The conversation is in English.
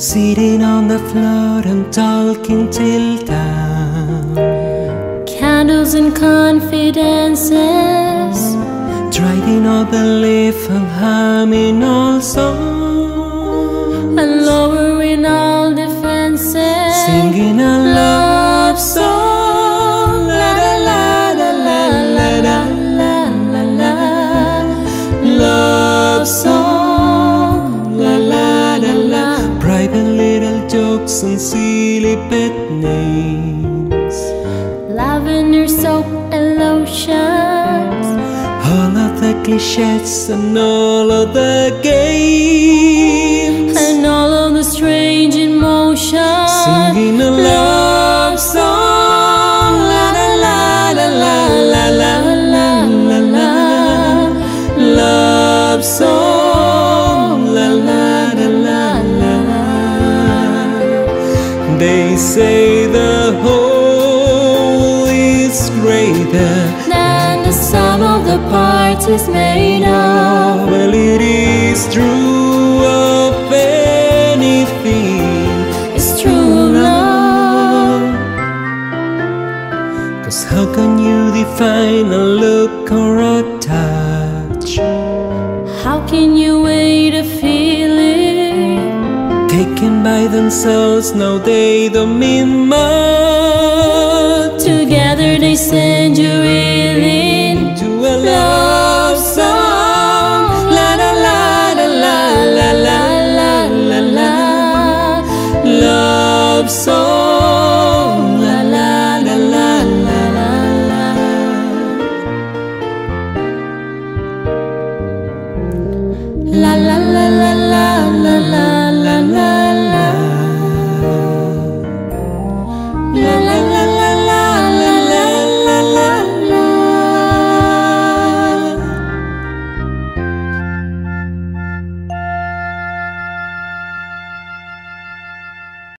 sitting on the floor and talking till dawn. Candles and confidences, Trading all belief and humming all songs, and lowering all defenses, singing a love song. La la la la la la la la la la. Love song. La la la la. Private little jokes and silly pet names, lavender soap and lotions, all of the cliches and all of the games, and all of the strange emotions, singing a love song. La la la la la la la la la la. Love song. La la la la la la. They say the whole is greater than the sum of the parts is made of. Well, it is true of anything. It's true of love. 'Cause how can you define a look or a touch? How can you wait a feeling? Taken by themselves, now they don't mean much. Together they send you reeling To a love song. La la la la la la la la la la. Love song. La la la la la la la. La la la la la la la la la.